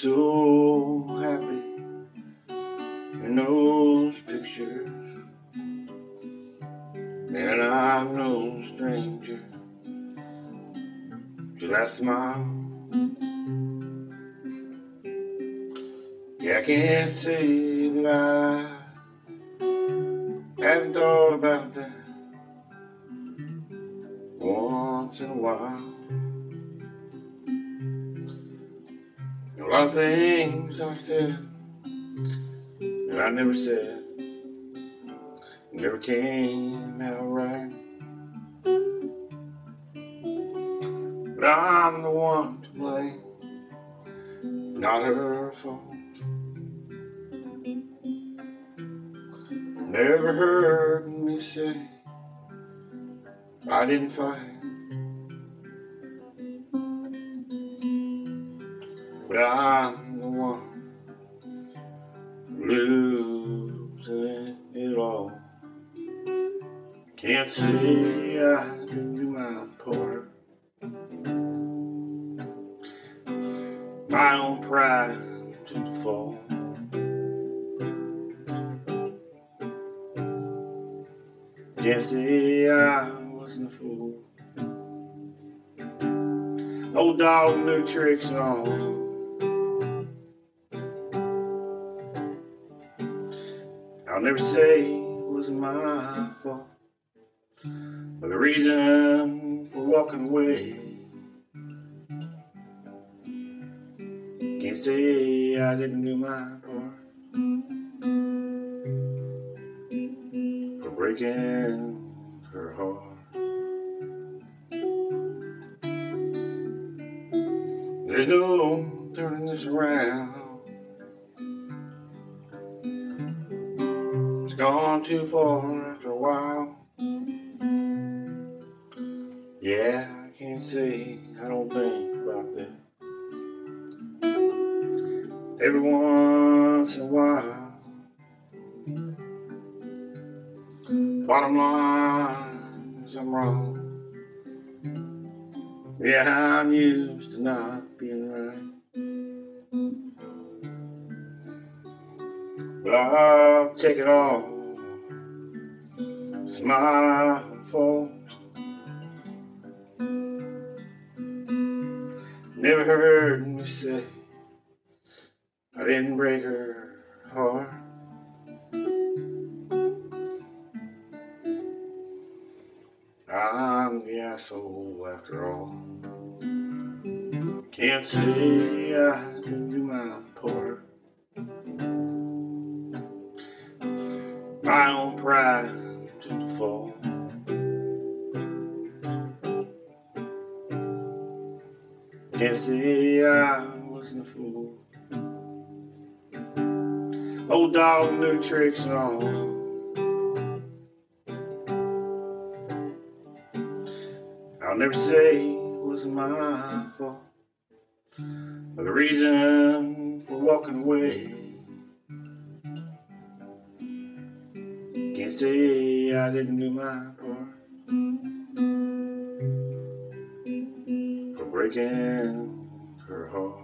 so happy in those pictures, and I'm no stranger to that smile. Yeah, I can't say that I haven't thought about that once in a while. A lot of things I said that I never said, never came out right. But I'm the one to blame, not her fault. Never heard me say I didn't fight, but I'm the one losing it all. Can't say I didn't do my part. My own pride took the fall. Can't say I wasn't a fool. Old dog knew tricks and all. I'll never say it wasn't my fault, but the reason for walking away. Can't say I didn't do my part for breaking her heart. There's no turning this around. It's gone too far after a while. Yeah, I can't say I don't think about that every once in a while. Bottom line is I'm wrong. Yeah, I'm used to not being right, but I'll take it all. It's my fault. Never heard me say I didn't break her heart. I'm the asshole after all. Can't say I didn't do my part. My own pride took the fall. Can't say I wasn't a fool. Old dog knew tricks and all. I'll never say it wasn't my fault, but the reason for walking away. Can't say I didn't do my part for breaking her heart.